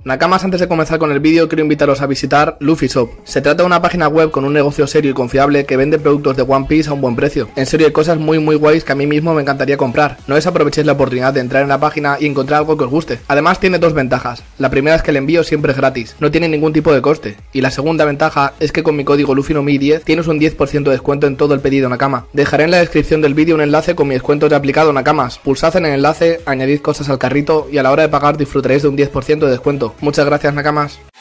Nakamas, antes de comenzar con el vídeo quiero invitaros a visitar Luffy Shop. Se trata de una página web con un negocio serio y confiable que vende productos de One Piece a un buen precio. En serio hay cosas muy guays que a mí mismo me encantaría comprar. No desaprovechéis la oportunidad de entrar en la página y encontrar algo que os guste. Además tiene dos ventajas. La primera es que el envío siempre es gratis, no tiene ningún tipo de coste. Y la segunda ventaja es que con mi código LuffyNoMi10 tienes un 10% de descuento en todo el pedido Nakama. Dejaré en la descripción del vídeo un enlace con mi descuento ya aplicado Nakamas. Pulsad en el enlace, añadid cosas al carrito y a la hora de pagar disfrutaréis de un 10% de descuento. Muchas gracias Nakamas.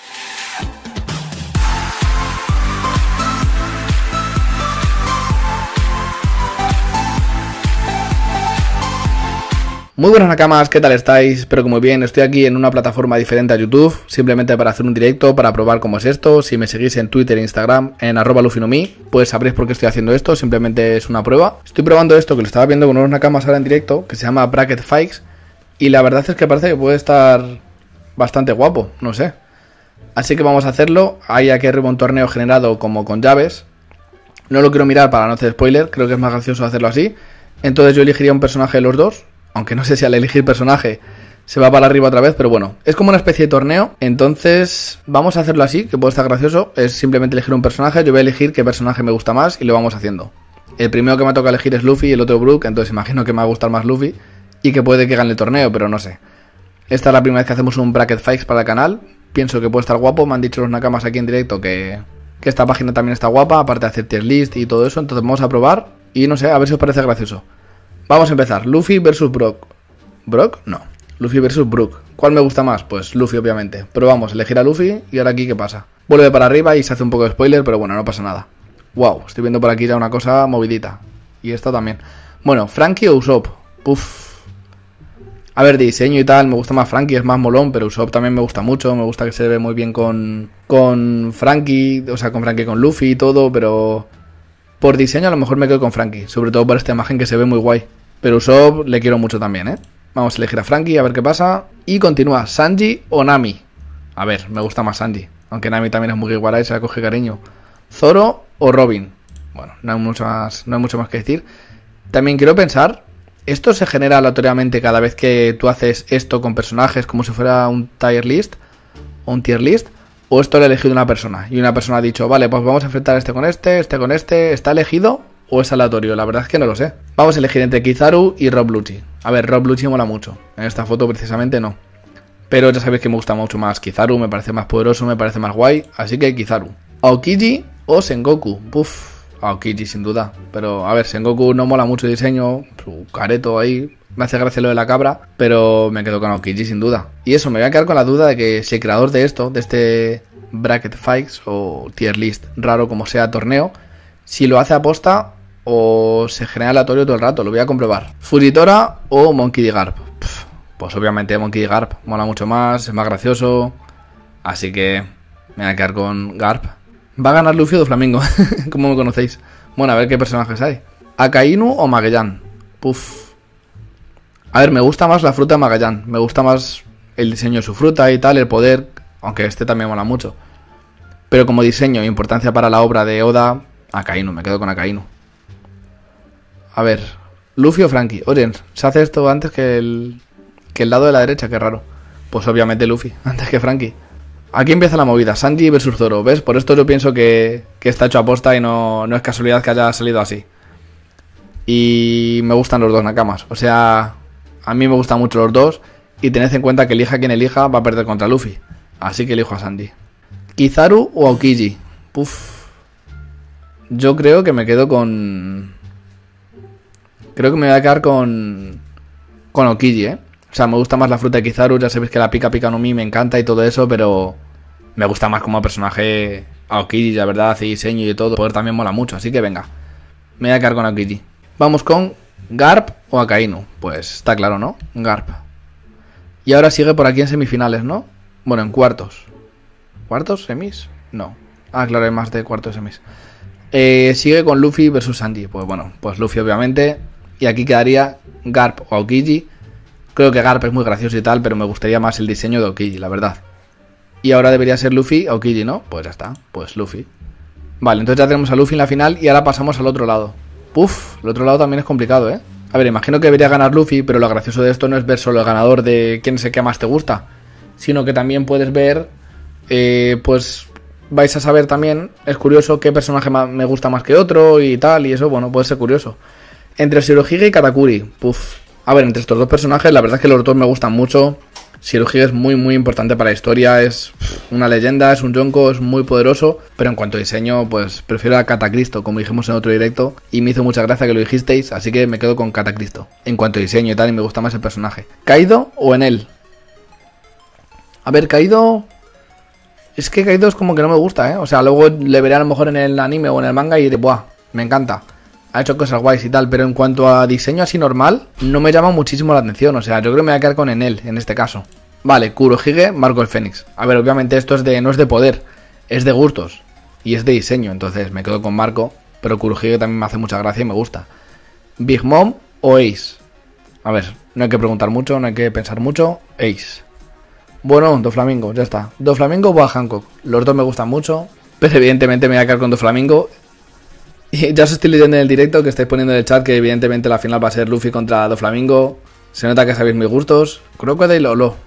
Muy buenas Nakamas, ¿qué tal estáis? Espero que muy bien. Estoy aquí en una plataforma diferente a YouTube, simplemente para hacer un directo, para probar cómo es esto. Si me seguís en Twitter e Instagram, en @LuffyNoMi, pues sabréis por qué estoy haciendo esto, simplemente es una prueba. Estoy probando esto que lo estaba viendo con unos Nakamas ahora en directo, que se llama Bracket Fikes, y la verdad es que parece que puede estar bastante guapo, no sé. Así que vamos a hacerlo. Hay aquí arriba un torneo generado como con llaves. No lo quiero mirar para no hacer spoiler, creo que es más gracioso hacerlo así. Entonces yo elegiría un personaje de los dos, aunque no sé si al elegir personaje se va para arriba otra vez, pero bueno, es como una especie de torneo. Entonces vamos a hacerlo así, que puede estar gracioso. Es simplemente elegir un personaje, yo voy a elegir qué personaje me gusta más y lo vamos haciendo. El primero que me toca elegir es Luffy y el otro Brook, entonces imagino que me va a gustar más Luffy y que puede que gane el torneo, pero no sé. Esta es la primera vez que hacemos un Bracket Fikes para el canal. Pienso que puede estar guapo. Me han dicho los Nakamas aquí en directo que esta página también está guapa, aparte de hacer tier list y todo eso. Entonces vamos a probar y no sé, a ver si os parece gracioso. Vamos a empezar. Luffy versus Brook. ¿Brook? No. Luffy versus Brook. ¿Cuál me gusta más? Pues Luffy, obviamente. Pero vamos, elegir a Luffy y ahora aquí, ¿qué pasa? Vuelve para arriba y se hace un poco de spoiler, pero bueno, no pasa nada. Wow, estoy viendo por aquí ya una cosa movidita. Y esta también. Bueno, Franky o Usopp. Puff. A ver, de diseño y tal, me gusta más Franky, es más molón, pero Usopp también me gusta mucho, me gusta que se ve muy bien con Franky, o sea, con Franky, con Luffy y todo, pero por diseño a lo mejor me quedo con Franky, sobre todo por esta imagen que se ve muy guay. Pero Usopp le quiero mucho también, ¿eh? Vamos a elegir a Franky, a ver qué pasa. Y continúa, Sanji o Nami. A ver, me gusta más Sanji, aunque Nami también es muy igual y se la coge cariño. Zoro o Robin. Bueno, no hay mucho más que decir. También quiero pensar... ¿Esto se genera aleatoriamente cada vez que tú haces esto con personajes como si fuera un tier list? ¿O un tier list? ¿O esto lo ha elegido una persona? Y una persona ha dicho, vale, pues vamos a enfrentar este con este. ¿Está elegido o es aleatorio? La verdad es que no lo sé. Vamos a elegir entre Kizaru y Rob Lucci. A ver, Rob Lucci mola mucho. En esta foto precisamente no. Pero ya sabéis que me gusta mucho más Kizaru, me parece más poderoso, me parece más guay. Así que Kizaru. Aokiji o Sengoku. Puf. Aokiji sin duda, pero a ver, Sengoku no mola mucho el diseño, su careto ahí, me hace gracia lo de la cabra, pero me quedo con Aokiji sin duda. Y eso, me voy a quedar con la duda de que si el creador de esto, de este Bracket Fikes o tier list raro como sea torneo, si lo hace aposta o se genera aleatorio todo el rato, lo voy a comprobar. Fujitora o Monkey D. Garp. Pues obviamente Monkey D. Garp mola mucho más, es más gracioso, así que me voy a quedar con Garp. Va a ganar Luffy o Doflamingo, como me conocéis. Bueno, a ver qué personajes hay. Akainu o Magellan. Puf. A ver, me gusta más la fruta de Magellan. Me gusta más el diseño de su fruta y tal, el poder. Aunque este también mola mucho. Pero como diseño e importancia para la obra de Oda, Akainu, me quedo con Akainu. A ver, Luffy o Franky. Oye, se hace esto antes que el lado de la derecha, qué raro. Pues obviamente Luffy, antes que Franky. Aquí empieza la movida, Sanji versus Zoro, ¿ves? Por esto yo pienso que está hecho a posta y no es casualidad que haya salido así. Y me gustan los dos Nakamas, o sea, a mí me gustan mucho los dos. Y tened en cuenta que elija quien elija va a perder contra Luffy. Así que elijo a Sanji. Kizaru o Aokiji. Puf. Yo creo que me quedo con... Creo que me voy a quedar con Aokiji, ¿eh? O sea, me gusta más la fruta de Kizaru, ya sabéis que la Pika Pika no Mi me encanta y todo eso, pero me gusta más como personaje Aokiji, la verdad, hace diseño y todo. El poder también mola mucho, así que venga, me voy a quedar con Aokiji. Vamos con Garp o Akainu, pues está claro, ¿no? Garp. Y ahora sigue por aquí en semifinales, ¿no? Bueno, en cuartos. ¿Cuartos? ¿Semis? No. Ah, claro, hay más de cuartos semis. Sigue con Luffy versus Sanji, pues bueno, pues Luffy obviamente. Y aquí quedaría Garp o Aokiji. Creo que Garp es muy gracioso y tal, pero me gustaría más el diseño de Aokiji, la verdad. Y ahora debería ser Luffy, Aokiji, ¿no? Pues ya está, pues Luffy. Vale, entonces ya tenemos a Luffy en la final y ahora pasamos al otro lado. Puf, el otro lado también es complicado, ¿eh? A ver, imagino que debería ganar Luffy, pero lo gracioso de esto no es ver solo el ganador de quién es el que más te gusta, sino que también puedes ver, pues vais a saber también, es curioso qué personaje me gusta más que otro y tal, y eso, bueno, puede ser curioso. Entre Shirohige y Katakuri, a ver, entre estos dos personajes, la verdad es que los dos me gustan mucho. Shirohige es muy muy importante para la historia, es una leyenda, es un yonko, es muy poderoso, pero en cuanto a diseño, pues prefiero a Catacristo, como dijimos en otro directo, y me hizo mucha gracia que lo dijisteis, así que me quedo con Catacristo, en cuanto a diseño y tal, y me gusta más el personaje. ¿Kaido o Enel? A ver, Kaido... Es que Kaido es como que no me gusta, o sea, luego le veré a lo mejor en el anime o en el manga y diré, buah, me encanta. Ha hecho cosas guays y tal, pero en cuanto a diseño así normal, no me llama muchísimo la atención. O sea, yo creo que me voy a quedar con Enel en este caso. Vale, Kurohige, Marco el Fénix. A ver, obviamente esto no es de poder, es de gustos. Y es de diseño, entonces me quedo con Marco. Pero Kurohige también me hace mucha gracia y me gusta. Big Mom o Ace. A ver, no hay que preguntar mucho, no hay que pensar mucho. Ace. Bueno, Doflamingo, ya está. Doflamingo o Hancock. Los dos me gustan mucho, pero evidentemente me voy a quedar con Doflamingo. Y ya os estoy leyendo en el directo que estáis poniendo en el chat que evidentemente la final va a ser Luffy contra Doflamingo. Se nota que sabéis mis gustos. Crocodile o Lo.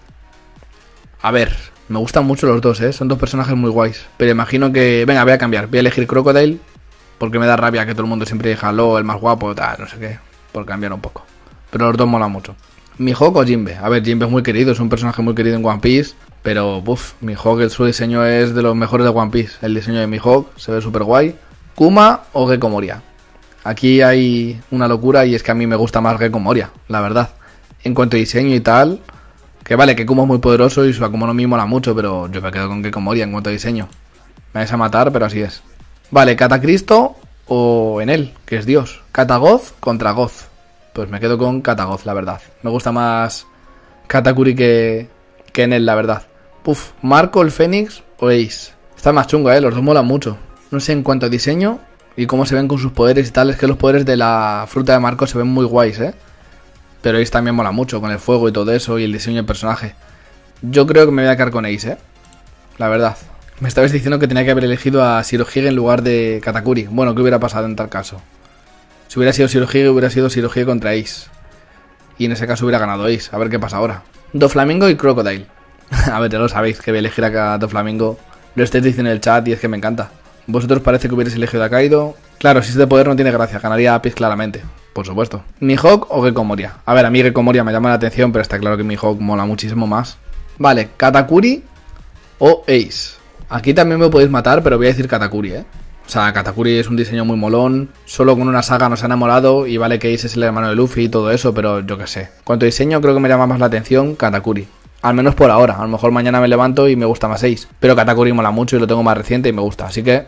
A ver, me gustan mucho los dos, son dos personajes muy guays. Pero imagino que... Venga, voy a cambiar. Voy a elegir Crocodile porque me da rabia que todo el mundo siempre diga Lo, el más guapo, tal, no sé qué. Por cambiar un poco. Pero los dos molan mucho. Mihawk o Jinbe. A ver, Jinbe es muy querido, es un personaje muy querido en One Piece. Pero, Mihawk, su diseño es de los mejores de One Piece. El diseño de Mihawk se ve súper guay. Kuma o Gekko Moria. Aquí hay una locura y es que a mí me gusta más Gekko Moria, la verdad. En cuanto a diseño y tal, que vale, que Kuma es muy poderoso y su Akuma no Mi mola mucho, pero yo me quedo con Gekko Moria en cuanto a diseño. Me vais a matar, pero así es. Vale, Catacristo o Enel, que es Dios. Katagoth contra Goth. Pues me quedo con Katagoth, la verdad. Me gusta más Katakuri que Enel, la verdad. Marco el Fénix o Ace. Está más chungo, los dos molan mucho. No sé, en cuanto a diseño y cómo se ven con sus poderes y tal, es que los poderes de la fruta de Marco se ven muy guays, Pero Ace también mola mucho, con el fuego y todo eso, y el diseño del personaje. Yo creo que me voy a quedar con Ace, la verdad. Me estabais diciendo que tenía que haber elegido a Shirohige en lugar de Katakuri. Bueno, ¿qué hubiera pasado en tal caso? Si hubiera sido Shirohige, hubiera sido Shirohige contra Ace. Y en ese caso hubiera ganado Ace. A ver qué pasa ahora. Doflamingo y Crocodile. A ver, ya lo sabéis, que voy a elegir a Doflamingo. Lo estáis diciendo en el chat y es que me encanta. Vosotros parece que hubierais elegido a Kaido. Claro, si es de poder no tiene gracia, ganaría a Ace claramente, por supuesto. Mihawk o Gekko Moria. A ver, a mí Gekko Moria me llama la atención, pero está claro que Mihawk mola muchísimo más. Vale, Katakuri o Ace. Aquí también me podéis matar, pero voy a decir Katakuri, O sea, Katakuri es un diseño muy molón. Solo con una saga nos ha enamorado. Y vale que Ace es el hermano de Luffy y todo eso, pero yo qué sé. En cuanto a diseño creo que me llama más la atención Katakuri. Al menos por ahora, a lo mejor mañana me levanto y me gusta más Ace. Pero Katakuri mola mucho y lo tengo más reciente y me gusta, así que...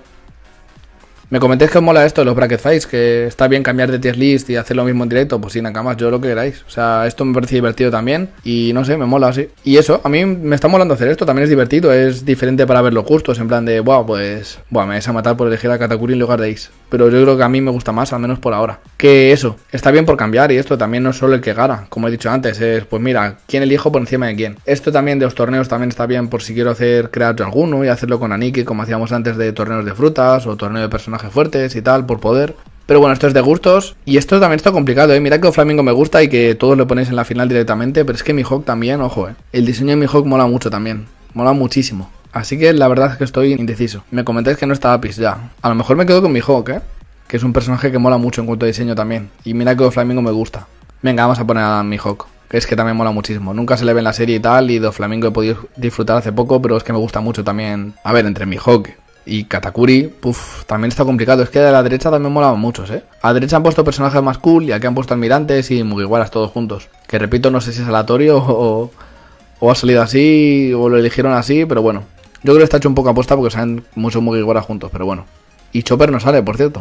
Me comentéis que os mola esto de los bracket fights, que está bien cambiar de tier list y hacer lo mismo en directo, pues sin nada más, yo lo que queráis. O sea, esto me parece divertido también y no sé, me mola así. Y eso, a mí me está molando hacer esto, también es divertido, es diferente para ver los gustos, en plan de, me vais a matar por elegir a Katakuri en lugar de Ace. Pero yo creo que a mí me gusta más, al menos por ahora. Que eso, está bien por cambiar y esto también no es solo el que gana, como he dicho antes, es, pues mira, quién elijo por encima de quién. Esto también de los torneos también está bien por si quiero crear yo alguno y hacerlo con Aniki, como hacíamos antes de torneos de frutas o torneo de personajes fuertes y tal, por poder. Pero bueno, esto es de gustos. Y esto también está complicado, Mira que Doflamingo me gusta y que todos lo ponéis en la final directamente. Pero es que Mihawk también, ojo, El diseño de Mihawk mola mucho también. Mola muchísimo. Así que la verdad es que estoy indeciso. Me comentáis que no está Apis ya. A lo mejor me quedo con Mihawk, que es un personaje que mola mucho en cuanto a diseño también. Y mira que Doflamingo me gusta. Venga, vamos a poner a Mihawk, que es que también mola muchísimo. Nunca se le ve en la serie y tal. Y Doflamingo he podido disfrutar hace poco, pero es que me gusta mucho también. A ver, entre Mihawk y Katakuri, también está complicado. Es que de la derecha también molaban muchos, A la derecha han puesto personajes más cool y aquí han puesto almirantes y Mugiwaras todos juntos. Que repito, no sé si es aleatorio o ha salido así o lo eligieron así, pero bueno. Yo creo que está hecho un poco aposta porque salen muchos Mugiwaras juntos, pero bueno. Y Chopper no sale, por cierto.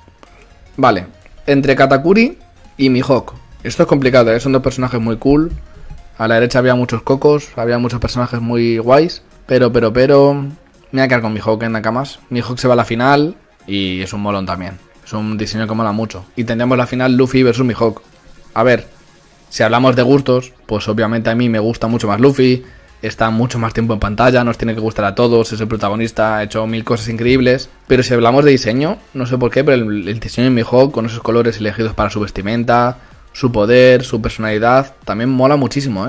Vale, entre Katakuri y Mihawk. Esto es complicado, Son dos personajes muy cool. A la derecha había muchos cocos, había muchos personajes muy guays. Pero... Me voy a quedar con Mihawk en Nakamas. Mihawk se va a la final y es un molón también. Es un diseño que mola mucho. Y tendremos la final Luffy versus Mihawk. A ver, si hablamos de gustos, pues obviamente a mí me gusta mucho más Luffy. Está mucho más tiempo en pantalla, nos tiene que gustar a todos, es el protagonista, ha hecho 1000 cosas increíbles. Pero si hablamos de diseño, no sé por qué, pero el diseño de Mihawk con esos colores elegidos para su vestimenta, su poder, su personalidad, también mola muchísimo,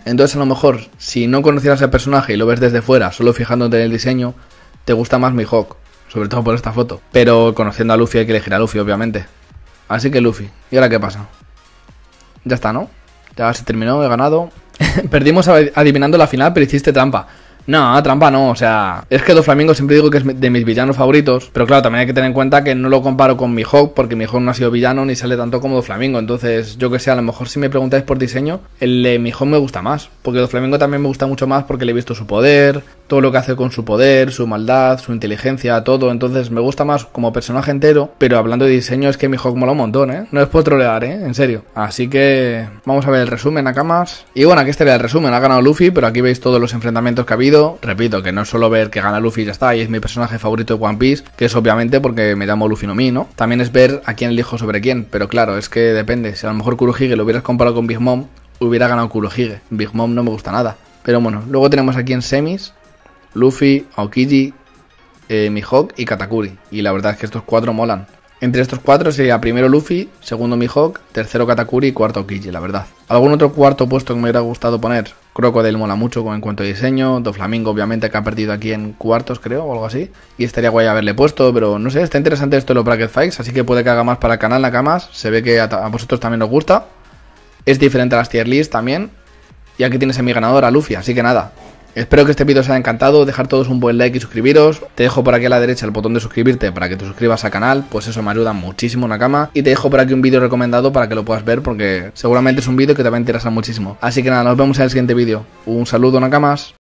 Entonces a lo mejor, si no conocieras el personaje y lo ves desde fuera, solo fijándote en el diseño, te gusta más Mihawk, sobre todo por esta foto. Pero conociendo a Luffy hay que elegir a Luffy, obviamente. Así que Luffy. ¿Y ahora qué pasa? Ya está, ¿no? Ya se terminó, he ganado. Perdimos adivinando la final, pero hiciste trampa. No, trampa no, o sea, es que Doflamingo siempre digo que es de mis villanos favoritos, pero claro, también hay que tener en cuenta que no lo comparo con Mihawk, porque Mihawk no ha sido villano ni sale tanto como Doflamingo, entonces yo que sé, a lo mejor si me preguntáis por diseño, el de Mihawk me gusta más, porque Doflamingo también me gusta mucho más porque le he visto su poder, todo lo que hace con su poder, su maldad, su inteligencia, todo, entonces me gusta más como personaje entero, pero hablando de diseño es que Mihawk mola un montón, no es por trolear, en serio, así que vamos a ver el resumen, Nakamas, y bueno, aquí estaría el resumen, ha ganado Luffy, pero aquí veis todos los enfrentamientos que ha habido. Repito, que no es solo ver que gana Luffy y ya está, y es mi personaje favorito de One Piece, que es obviamente porque me llamo Luffy no Mi, ¿no? También es ver a quién elijo sobre quién, pero claro, es que depende, si a lo mejor Kurohige lo hubieras comparado con Big Mom, hubiera ganado Kurohige, Big Mom no me gusta nada. Pero bueno, luego tenemos aquí en semis, Luffy, Aokiji, Mihawk y Katakuri, y la verdad es que estos cuatro molan. Entre estos cuatro sería primero Luffy, segundo Mihawk, tercero Katakuri y cuarto Aokiji, la verdad. ¿Algún otro cuarto puesto que me hubiera gustado poner? Crocodile mola mucho en cuanto a diseño, Doflamingo obviamente que ha perdido aquí en cuartos creo o algo así. Y estaría guay haberle puesto, pero no sé, está interesante esto de los Bracket Fights, así que puede que haga más para el canal Nakamas, se ve que a vosotros también os gusta. Es diferente a las tier list también. Y aquí tienes a mi ganador, a Luffy, así que nada. Espero que este vídeo os haya encantado, dejar todos un buen like y suscribiros. Te dejo por aquí a la derecha el botón de suscribirte para que te suscribas al canal, pues eso me ayuda muchísimo, Nakama. Y te dejo por aquí un vídeo recomendado para que lo puedas ver porque seguramente es un vídeo que te va a interesar muchísimo. Así que nada, nos vemos en el siguiente vídeo. Un saludo, Nakamas.